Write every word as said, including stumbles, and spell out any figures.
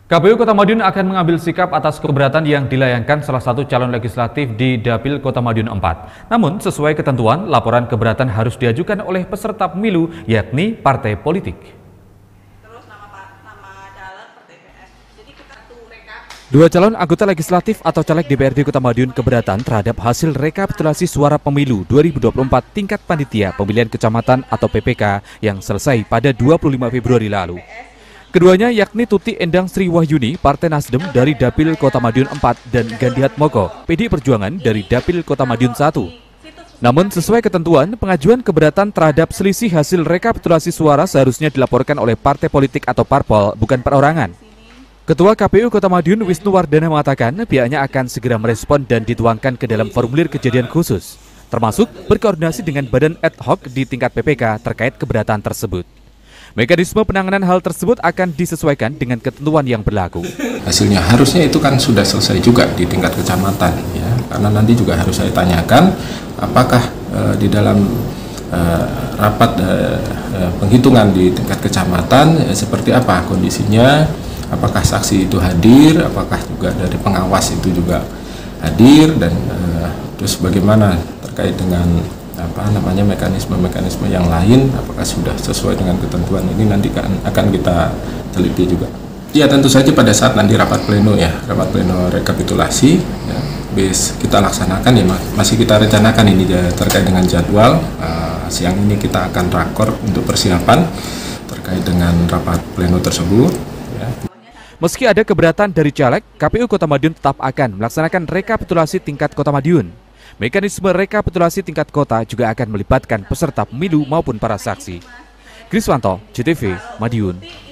K P U Kota Madiun akan mengambil sikap atas keberatan yang dilayangkan salah satu calon legislatif di Dapil Kota Madiun empat. Namun, sesuai ketentuan, laporan keberatan harus diajukan oleh peserta pemilu, yakni partai politik. Dua calon anggota legislatif atau caleg D P R D Kota Madiun keberatan terhadap hasil rekapitulasi suara pemilu dua ribu dua puluh empat tingkat panitia pemilihan kecamatan atau P P K yang selesai pada dua puluh lima Februari lalu. Keduanya yakni Tuti Endang Sri Wahyuni, Partai Nasdem dari Dapil Kota Madiun empat dan Gandihat Moko, P D I Perjuangan dari Dapil Kota Madiun satu. Namun sesuai ketentuan, pengajuan keberatan terhadap selisih hasil rekapitulasi suara seharusnya dilaporkan oleh partai politik atau parpol, bukan perorangan. Ketua K P U Kota Madiun Wisnu Wardana mengatakan pihaknya akan segera merespon dan dituangkan ke dalam formulir kejadian khusus, termasuk berkoordinasi dengan badan ad hoc di tingkat P P K terkait keberatan tersebut. Mekanisme penanganan hal tersebut akan disesuaikan dengan ketentuan yang berlaku. Hasilnya harusnya itu kan sudah selesai juga di tingkat kecamatan, ya, karena nanti juga harus saya tanyakan apakah e, di dalam e, rapat e, e, penghitungan di tingkat kecamatan e, seperti apa kondisinya, apakah saksi itu hadir, apakah juga dari pengawas itu juga hadir, dan e, terus bagaimana terkait dengan apa namanya mekanisme-mekanisme yang lain, apakah sudah sesuai dengan ketentuan ini, nanti kan akan kita teliti juga. Ya tentu saja pada saat nanti rapat pleno ya, rapat pleno rekapitulasi ya, bis kita laksanakan ya, masih kita rencanakan ini ya, terkait dengan jadwal. Uh, siang ini kita akan rakor untuk persiapan terkait dengan rapat pleno tersebut. Ya. Meski ada keberatan dari caleg, K P U Kota Madiun tetap akan melaksanakan rekapitulasi tingkat Kota Madiun. Mekanisme rekapitulasi tingkat kota juga akan melibatkan peserta pemilu maupun para saksi. Kriswanto, J T V, Madiun.